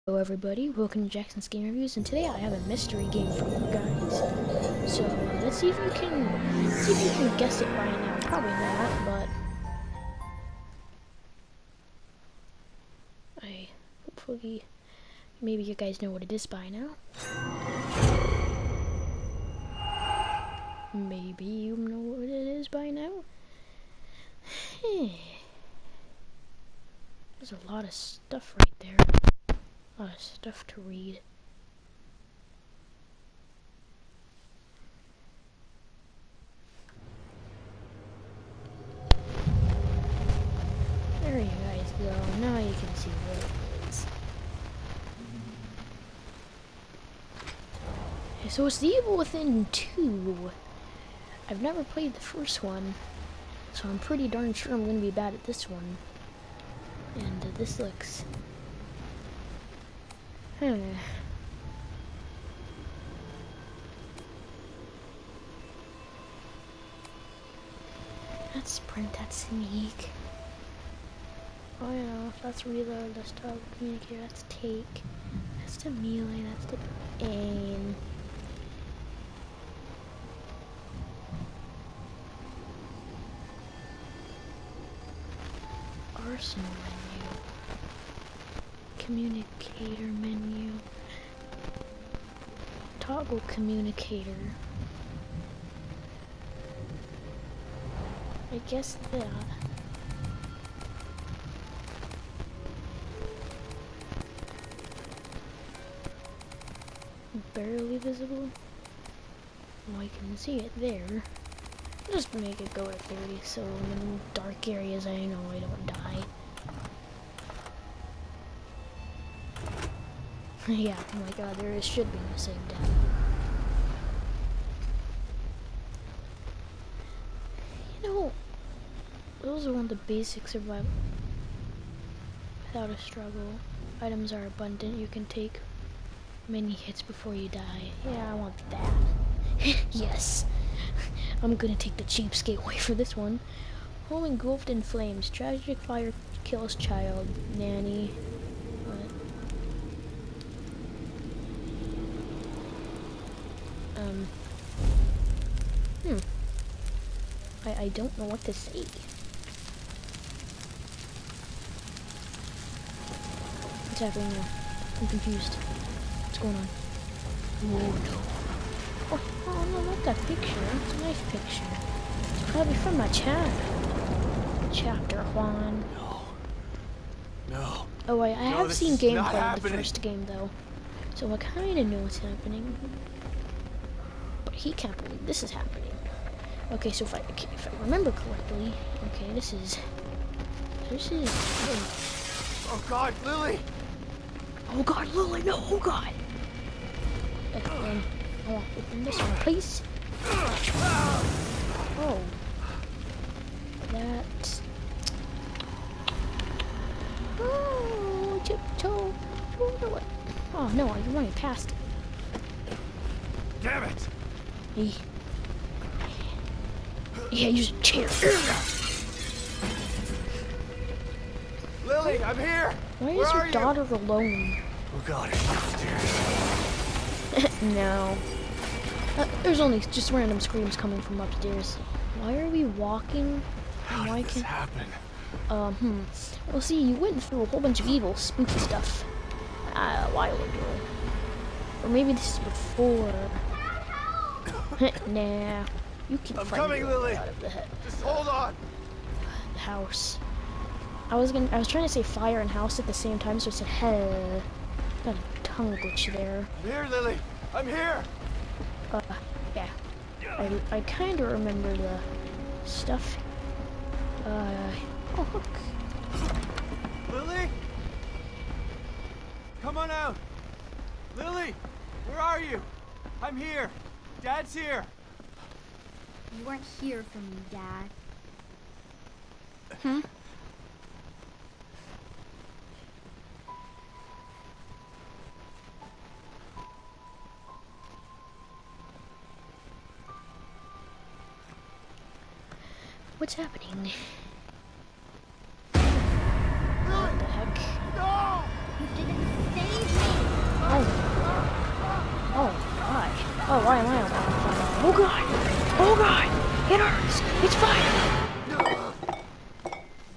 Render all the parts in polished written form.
Hello everybody, welcome to Jackson's Game Reviews, and today I have a mystery game for you guys. So let's see if you can guess it by now. Probably not, but hopefully maybe you guys know what it is by now. Maybe you know what it is by now. There's a lot of stuff right there. A lot of stuff to read. There you guys go. Now you can see what it is. So it's The Evil Within 2. I've never played the first one, so I'm pretty darn sure I'm going to be bad at this one. And this looks... That's sprint, that's sneak. Oh yeah, that's reload, that's toggle communicator, that's take. That's the melee, that's the aim. Arsenal menu. Communicator menu. Toggle communicator. I guess that. Barely visible. Oh, I can see it there. Just make it go at 30, so in dark areas I know I don't die. Yeah, oh my god, there should be no save death. You know, those are one of the basic survival. Without a struggle, items are abundant. You can take many hits before you die. Yeah, I want that. Yes. I'm gonna take the cheapskate way for this one. Home engulfed in flames. Tragic fire kills child. Nanny. I don't know what to say. What's happening now? I'm confused. What's going on? Oh no. Oh no, not that picture. It's a nice picture. It's probably from my channel. Chapter 1. No. Oh, I have seen gameplay of the happening. first game though. So I kinda know what's happening. But he can't believe this is happening. Okay, so if I remember correctly, okay, this is. Oh God, Lily! Oh God, Lily, no, oh God! I want to open this one, please. Oh, that. Oh, tiptoe. Oh no, you're running past it. Damn it! Yeah, use a chair. Lily, I'm here! Why Where is are your daughter alone? Oh God, it's upstairs. No. There's only just random screams coming from upstairs. Why are we walking? How Why did this happen? Well, see, you went through a whole bunch of evil, spooky stuff a while ago. Or maybe this is before. Nah. You can I'm fight coming, your way Lily. out of the Just hold on. house. I was trying to say fire and house at the same time, so I said hell. Got a tongue glitch there. I'm here, Lily. I'm here. Yeah. I kind of remember the stuff. Oh look. Lily? Come on out. Lily, where are you? I'm here. Dad's here. You weren't here for me, Dad. Hmm? What's happening? What the heck? No! You didn't save me! why am I on fire? Oh god! Oh god! It hurts! It's fire!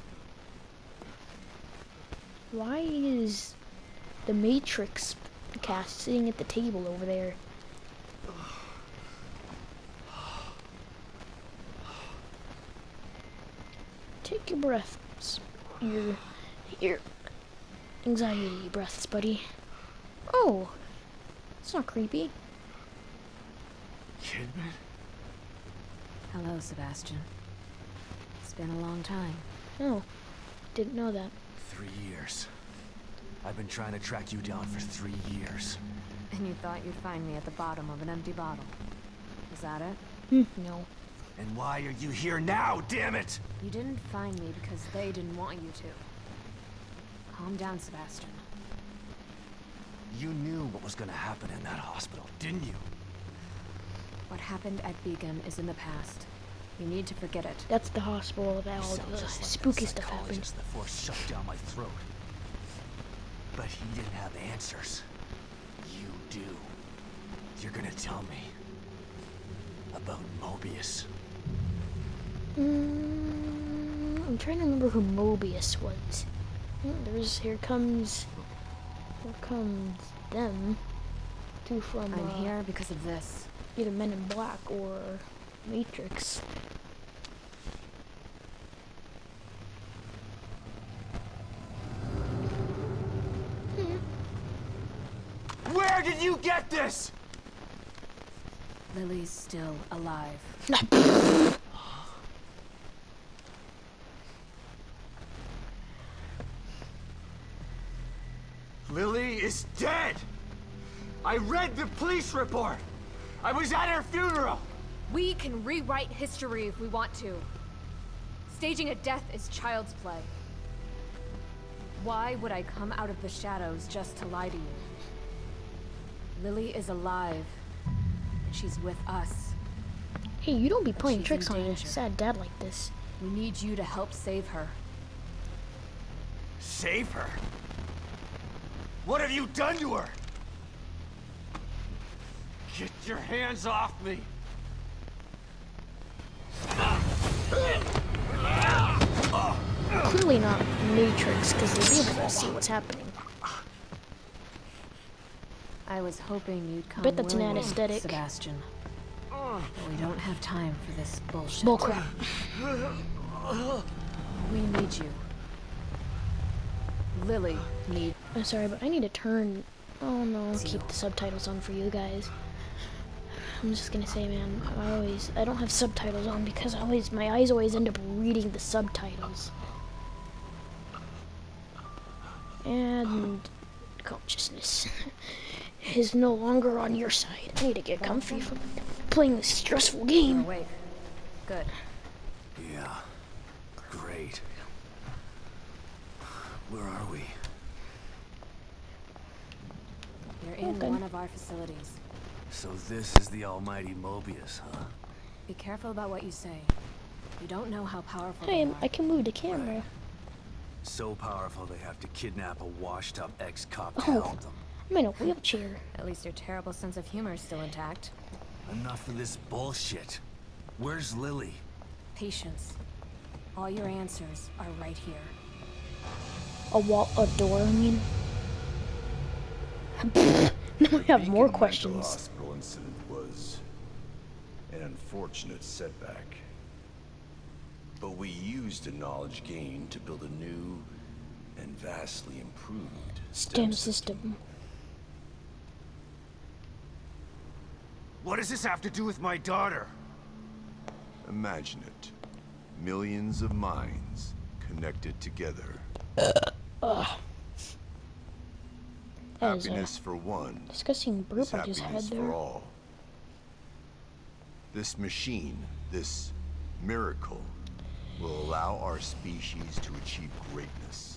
Why is the Matrix cast sitting at the table over there? Take your breaths. Your anxiety breaths, buddy. Oh! It's not creepy. Kidman? Hello, Sebastian. It's been a long time. Oh. Didn't know that. 3 years. I've been trying to track you down for 3 years. And you thought you'd find me at the bottom of an empty bottle. Is that it? No. And why are you here now, damn it? You didn't find me because they didn't want you to. Calm down, Sebastian. You knew what was gonna happen in that hospital, didn't you? What happened at Beacon is in the past. You need to forget it. That's the hospital that all Sounds the just like spooky that stuff happened. psychologist that forced shoved down my throat. But he didn't have answers. You do. You're gonna tell me about Mobius. I'm trying to remember who Mobius was. Here comes them. Two from I'm here because of this. either Men in Black or Matrix. Where did you get this? Lily's still alive. Lily is dead! I read the police report! I was at her funeral! We can rewrite history if we want to. Staging a death is child's play. Why would I come out of the shadows just to lie to you? Lily is alive. And she's with us. Hey, you don't be playing she's tricks in on your danger. sad dad like this. We need you to help save her. Save her? What have you done to her? Get your hands off me! Clearly not Matrix, because they'll be able to see what's happening. I was hoping you'd come Bet that's an willingly, anesthetic. Sebastian. But we don't have time for this bullshit. Bullcrap. We need you. Lily needs... I'm sorry, but I need to turn... Oh no, keep the subtitles on for you guys. I'm just gonna say, man, I don't have subtitles on because my eyes always end up reading the subtitles. And consciousness is no longer on your side. I need to get comfy from playing this stressful You're game. awake. Good. Yeah, great. Where are we? You're in Okay. one of our facilities. So this is the almighty Mobius, huh? Be careful about what you say. You don't know how powerful Hey, they are. I can move the camera. So powerful they have to kidnap a washed-up ex-cop to Oh. help them. I'm in a wheelchair. At least your terrible sense of humor is still intact. Enough of this bullshit. Where's Lily? Patience. All your answers are right here. A door, I mean. Now I have more Beacon questions. Mental Hospital incident was an unfortunate setback. But we used the knowledge gained to build a new and vastly improved STEM system. What does this have to do with my daughter? Imagine it. Millions of minds connected together. That is a Happiness for one disgusting is burp I just had happiness for there. all. This machine, this miracle, will allow our species to achieve greatness.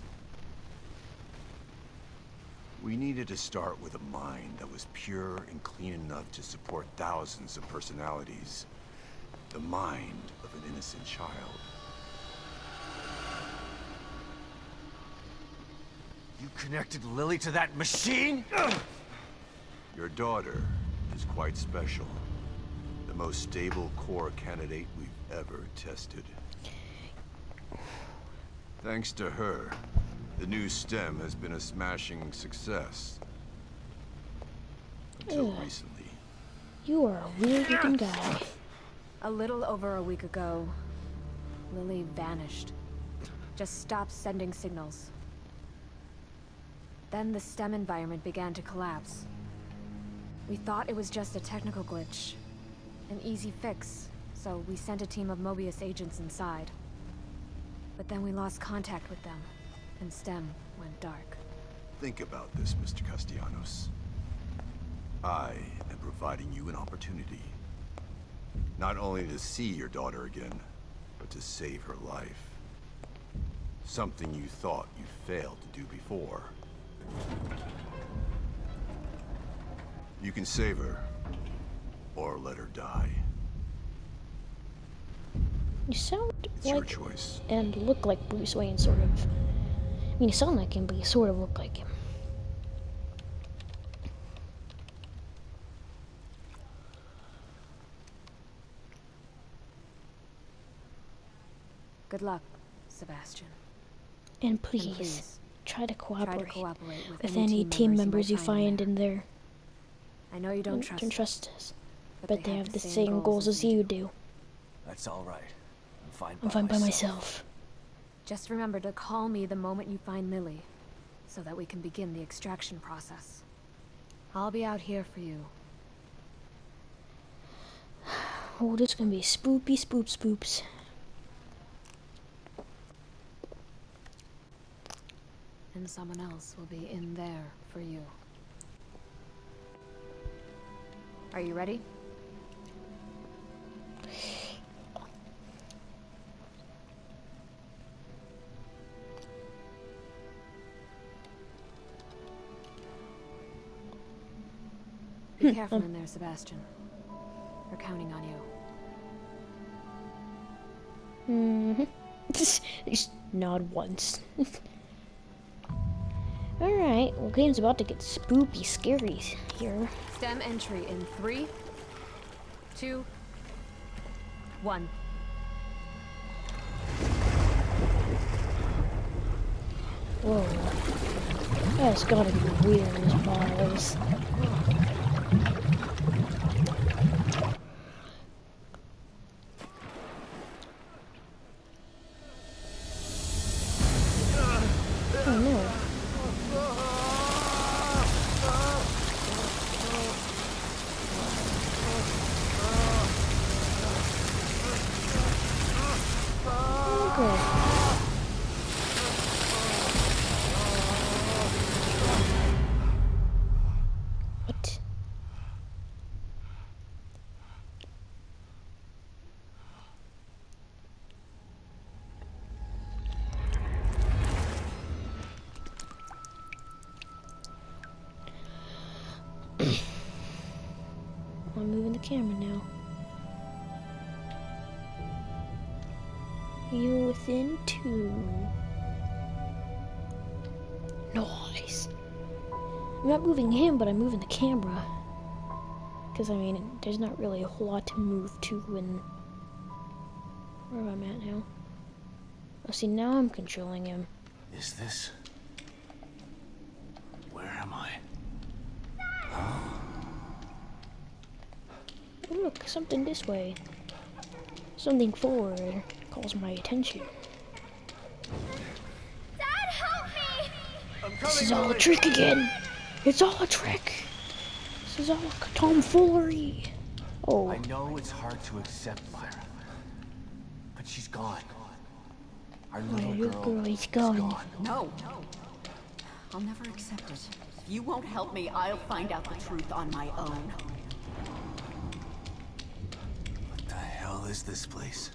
We needed to start with a mind that was pure and clean enough to support thousands of personalities. The mind of an innocent child. You connected Lily to that machine? Your daughter is quite special. The most stable core candidate we've ever tested. Thanks to her, the new stem has been a smashing success. Until Ugh. recently. You are a weird looking guy. A little over a week ago, Lily vanished. Just stopped sending signals. Then the STEM environment began to collapse. We thought it was just a technical glitch, an easy fix, so we sent a team of Mobius agents inside. But then we lost contact with them, and STEM went dark. Think about this, Mr. Castellanos. I am providing you an opportunity. Not only to see your daughter again, but to save her life. Something you thought you failed to do before. You can save her, or let her die. You sound It's your like choice. and look like Bruce Wayne, sort of. I mean, you sound like him, but you sort of look like him. Good luck, Sebastian. And please, And please, try to try cooperate, to cooperate with with any team members you find in in there. I know you don't trust Don't them, trust us, but they have the same same goals as you do. That's all right. I'm fine by myself. Just remember to call me the moment you find Lily, so that we can begin the extraction process. I'll be out here for you. Oh, this is gonna be spoopy spoops. And someone else will be in there for you. Are you ready? Be careful in there, Sebastian. We're counting on you. Just nod once. Alright, well, game's about to get spoopy scary here. STEM entry in 3, 2, 1. Whoa. That's gotta be weird as balls. Oh no. Okay. What? I'm moving the camera now. You within 2. Nice. I'm not moving him, but I'm moving the camera. Because, I mean, there's not really a whole lot to move to when... Where am I at now? Oh, see, now I'm controlling him. Is this? Where am I? Oh, look, something this way. Something forward calls my attention. Dad, help me! This is all a trick again. It's all a trick. This is all tomfoolery. Oh, I know it's hard to accept, Myra, but she's gone. Our little girl is gone. No. I'll never accept it. If you won't help me, I'll find out the truth on my own. What the hell is this place?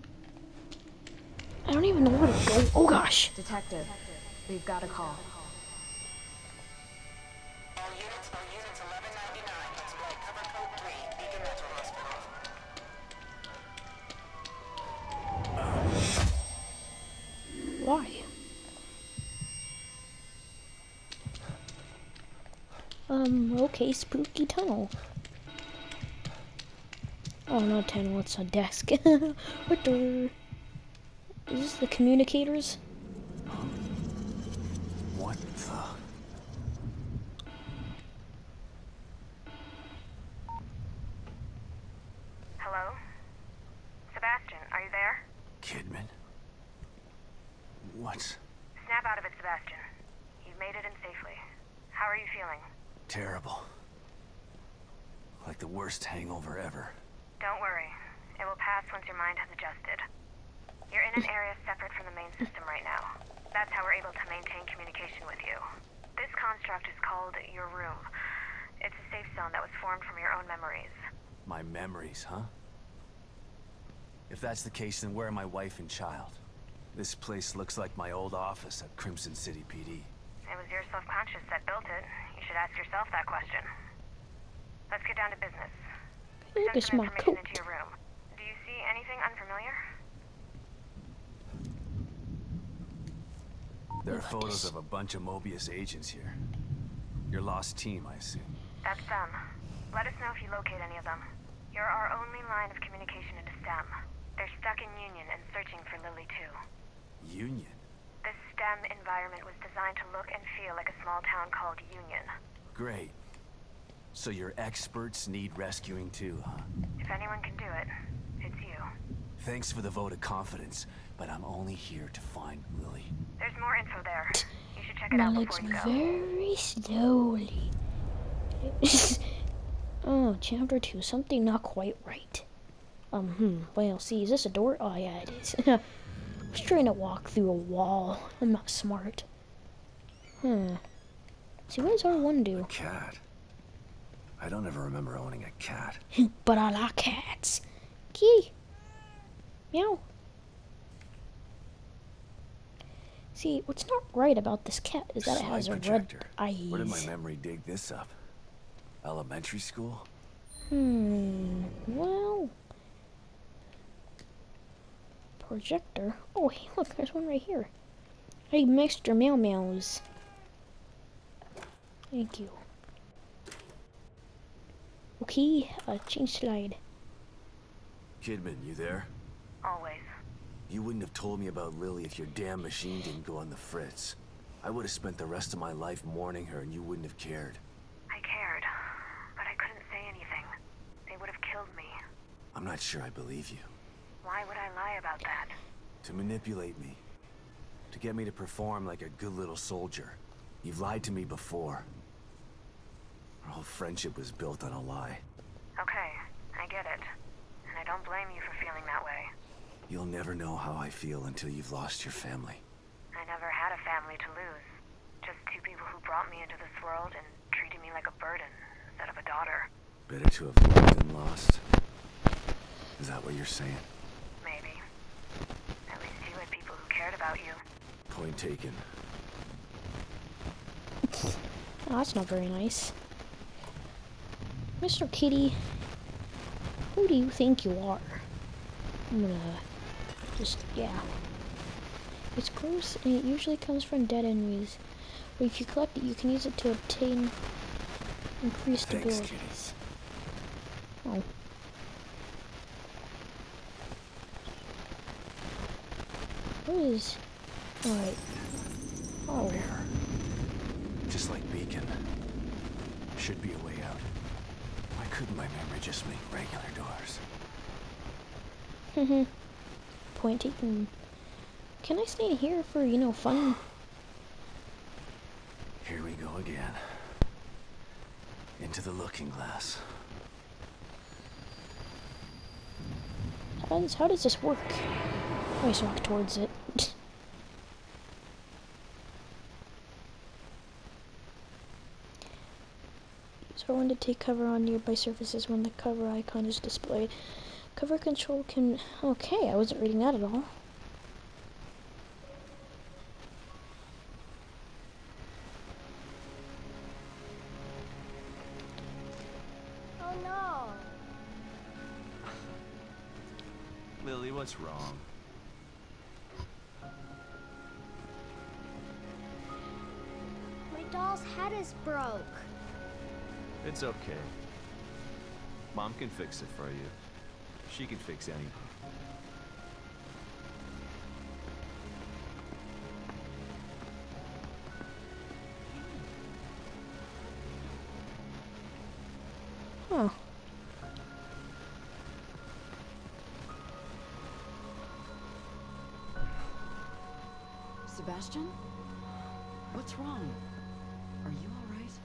I don't even know where to go. Oh gosh. Detective, we've got a call. All units 1199. Display cover code 3, Beacon Mental Hospital. Why? Okay, spooky tunnel. Oh, not 10. What's a desk? What the? Is this the communicators? What the? Hello? Sebastian, are you there? Kidman? What? Snap out of it, Sebastian. You've made it in safely. How are you feeling? Terrible. Like the worst hangover ever. Don't worry. It will pass once your mind has adjusted. You're in an area separate from the main system right now. That's how we're able to maintain communication with you. This construct is called your room. It's a safe zone that was formed from your own memories. My memories, huh? If that's the case, then where are my wife and child? This place looks like my old office at Crimson City PD. It was your subconscious that built it. You should ask yourself that question. Let's get down to business. Look Send at some my information coat. into your room. Do you see anything unfamiliar? There are Look at photos this. of a bunch of Mobius agents here. Your lost team, I assume. That's them. Let us know if you locate any of them. You're our only line of communication into STEM. They're stuck in Union and searching for Lily too. Union? This STEM environment was designed to look and feel like a small town called Union. Great. So your experts need rescuing too, huh? If anyone can do it, it's you. Thanks for the vote of confidence, but I'm only here to find Lily. There's more info there. You should check it My out legs before you go. very slowly. Oh, chapter 2. Something not quite right. Well, see, is this a door? Oh, yeah, it is. I was trying to walk through a wall. I'm not smart. See, what does R1 do? Cat. I don't ever remember owning a cat. But I like cats. Kitty. Meow. See, what's not right about this cat is that it has Slide a red projector. eyes. Where did my memory dig this up? Elementary school? Well... Projector? Oh, hey, look, there's one right here. Hey, Mr. Meow Meows. Thank you. Okay, change slide. Kidman, you there? Always. You wouldn't have told me about Lily if your damn machine didn't go on the fritz. I would have spent the rest of my life mourning her and you wouldn't have cared. I cared, but I couldn't say anything. They would have killed me. I'm not sure I believe you. Why would I lie about that? To manipulate me. To get me to perform like a good little soldier. You've lied to me before. Our whole friendship was built on a lie. Okay, I get it. And I don't blame you for feeling that way. You'll never know how I feel until you've lost your family. I never had a family to lose. Just two people who brought me into this world and treated me like a burden instead of a daughter. Better to have loved than lost. Is that what you're saying? Maybe. At least you had people who cared about you. Point taken. Oh, that's not very nice. Mr. Kitty, who do you think you are? I'm gonna just, yeah. It's gross and it usually comes from dead enemies. But if you collect it, you can use it to obtain increased Thanks, abilities. Oh. What is... Alright. Oh. Here. Just like Beacon. Should be a way out. Why couldn't my memory just make regular doors? Point taken. Can I stay here for, you know, fun? Here we go again. Into the looking glass. How does this work? I just walk towards it. So I want to take cover on nearby surfaces when the cover icon is displayed. Cover control can... Okay, I wasn't reading that at all. Oh no! Lily, what's wrong? My doll's head is broke. It's okay. Mom can fix it for you. She can fix anything. Huh. Sebastian? What's wrong? Are you all right?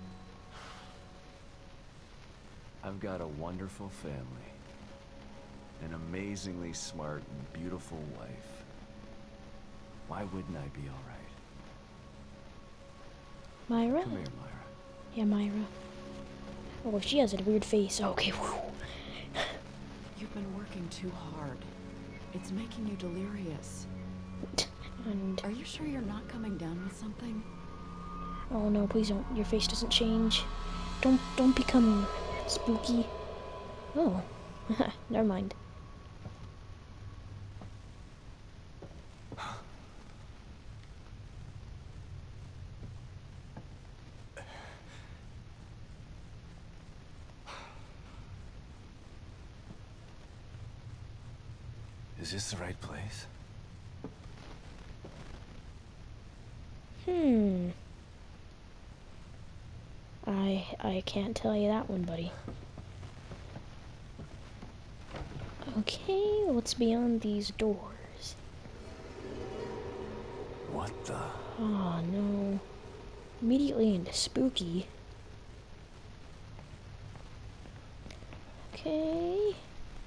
I've got a wonderful family. An amazingly smart and beautiful wife. Why wouldn't I be all right? Myra? Come here, Myra. Yeah, Myra. Oh, she has a weird face. Okay, whew. You've been working too hard. It's making you delirious. And Are you sure you're not coming down with something? oh no, please don't. Your face doesn't change. Don't become spooky. Oh, never mind. Is this the right place? I can't tell you that one, buddy. Okay, what's beyond these doors? What the? Oh no. Immediately into spooky. Okay.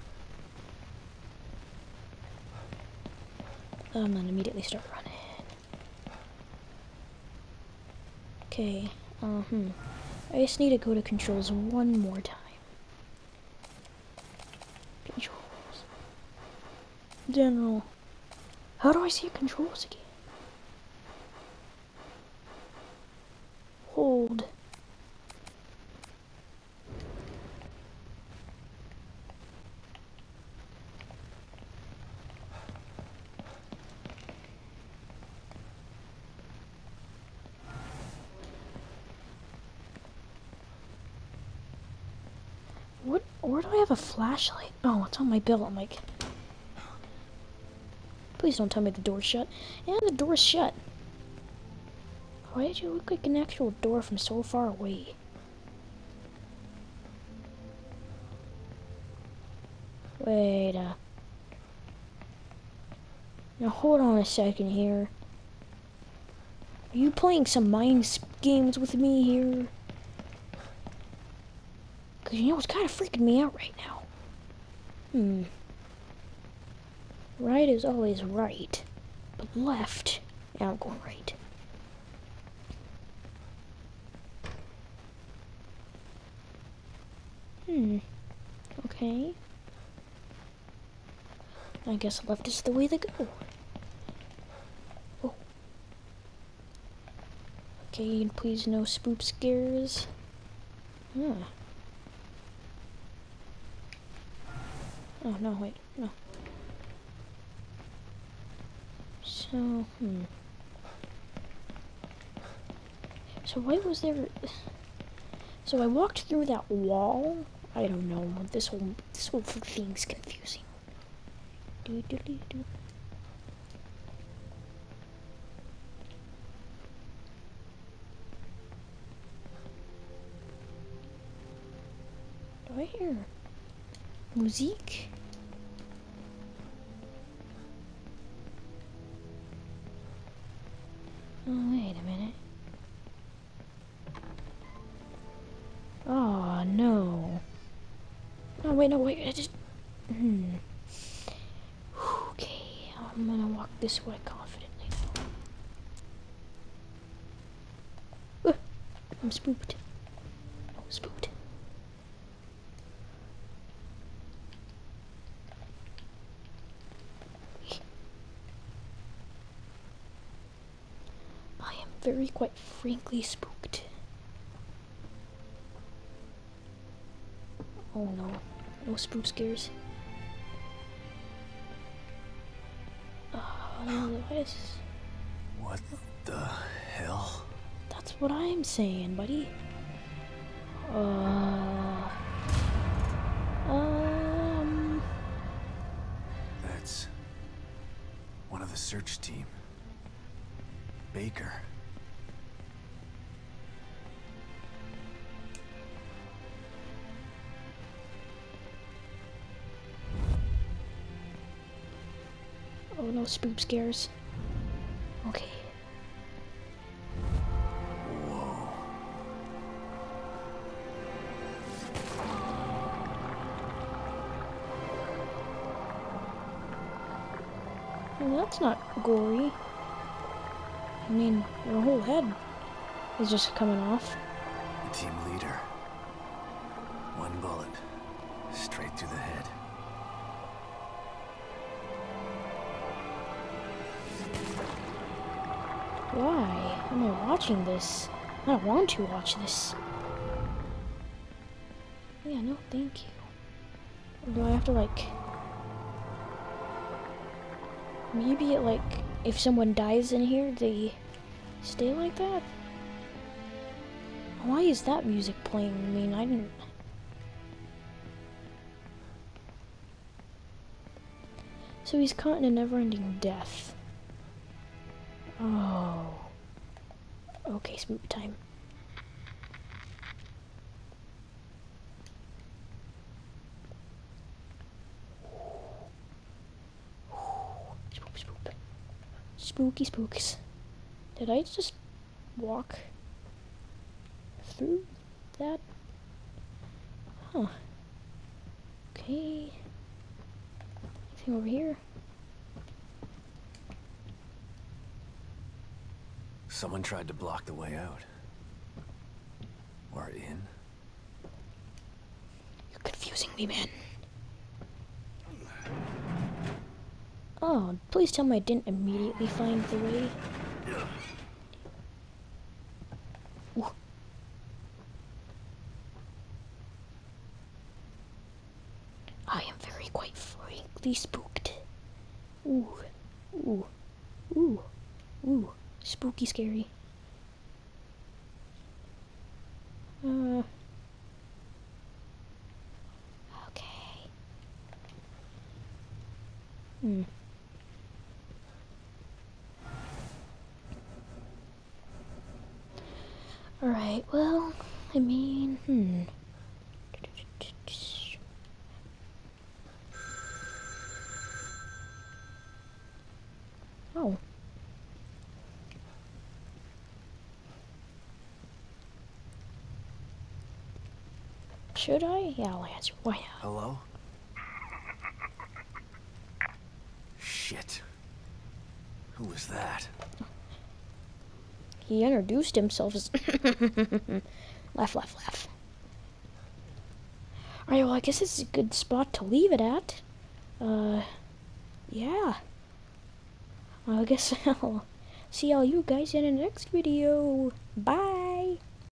I'm gonna immediately start running. Okay, I just need to go to controls one more time. Controls. General. How do I see controls again? Hold. What? Where do I have a flashlight? Oh, it's on my belt. I'm like, please don't tell me the door's shut. And the door's shut. Why did you look like an actual door from so far away? Wait, now hold on a second here. Are you playing some mind games with me here? Cause you know it's kind of freaking me out right now. Right is always right, but left, yeah, I'm going right. Okay. I guess left is the way to go. Oh. Okay, and please no spook scares. Huh. Oh, no, wait, no. So, So why was there... So I walked through that wall? I don't know, this whole thing's confusing. Do. Do I hear music? Oh, wait a minute. Oh, no. Oh, wait, no, wait, I just... Okay, I'm gonna walk this way confidently now. I'm spooked. Oh, spooked. I am very, quite frankly, spooked. Oh no, no spook scares. Oh no, what is this? What the hell? That's what I'm saying, buddy. search team. Baker. Oh no, spook scares. Okay. Well, that's not gory. I mean, your whole head is just coming off. The team leader. One bullet. Straight through the head. Why am I watching this? I don't want to watch this. Yeah, no, thank you. Or do I have to, like... Maybe it, like, if someone dies in here, they stay like that? Why is that music playing? I mean, I didn't... So he's caught in a never-ending death. Oh. Okay, smooth time. Spook, spook. Spooky spooks. Did I just walk through that? Huh. Okay. Anything over here? Someone tried to block the way out. Or in. You're confusing me, man. Oh, please tell me I didn't immediately find the way. Ooh. I am very quite frankly spooked. Ooh. Ooh. Ooh. Ooh. Spooky scary. Okay. Alright, well, I mean, Oh. Should I? Yeah, I'll answer. Why not? Hello? Shit. Who was that? He introduced himself as... Laugh, laugh, laugh. Alright, well, I guess this is a good spot to leave it at. Yeah. I guess I'll see all you guys in the next video. Bye!